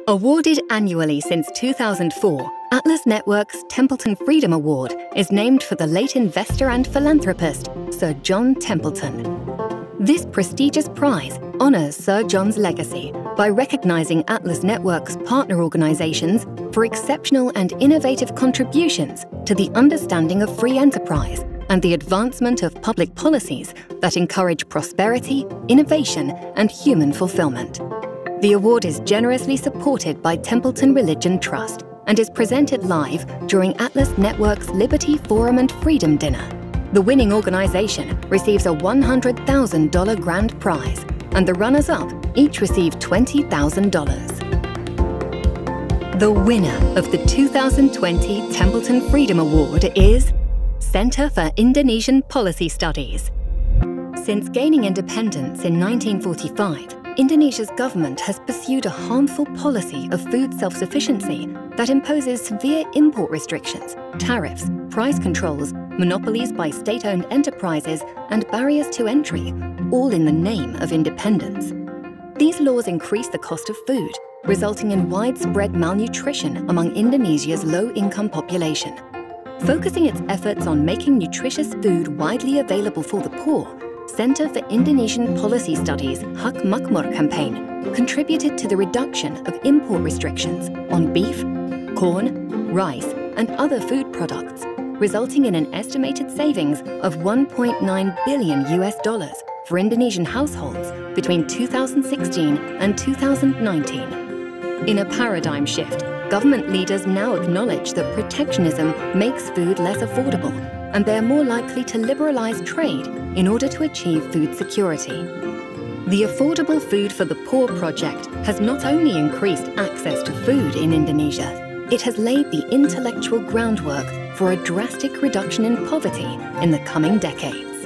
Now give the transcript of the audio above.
Awarded annually since 2004, Atlas Network's Templeton Freedom Award is named for the late investor and philanthropist, Sir John Templeton. This prestigious prize honours Sir John's legacy by recognising Atlas Network's partner organisations for exceptional and innovative contributions to the understanding of free enterprise and the advancement of public policies that encourage prosperity, innovation, and human fulfilment. The award is generously supported by Templeton Religion Trust and is presented live during Atlas Network's Liberty Forum and Freedom Dinner. The winning organisation receives a $100,000 grand prize, and the runners-up each receive $20,000. The winner of the 2020 Templeton Freedom Award is Centre for Indonesian Policy Studies. Since gaining independence in 1945, Indonesia's government has pursued a harmful policy of food self-sufficiency that imposes severe import restrictions, tariffs, price controls, monopolies by state-owned enterprises, and barriers to entry, all in the name of independence. These laws increase the cost of food, resulting in widespread malnutrition among Indonesia's low-income population. Focusing its efforts on making nutritious food widely available for the poor, Centre for Indonesian Policy Studies' Hak Makmur campaign contributed to the reduction of import restrictions on beef, corn, rice, and other food products, resulting in an estimated savings of $1.9 billion for Indonesian households between 2016 and 2019. In a paradigm shift, government leaders now acknowledge that protectionism makes food less affordable, and they are more likely to liberalise trade in order to achieve food security. The Affordable Food for the Poor project has not only increased access to food in Indonesia, it has laid the intellectual groundwork for a drastic reduction in poverty in the coming decades.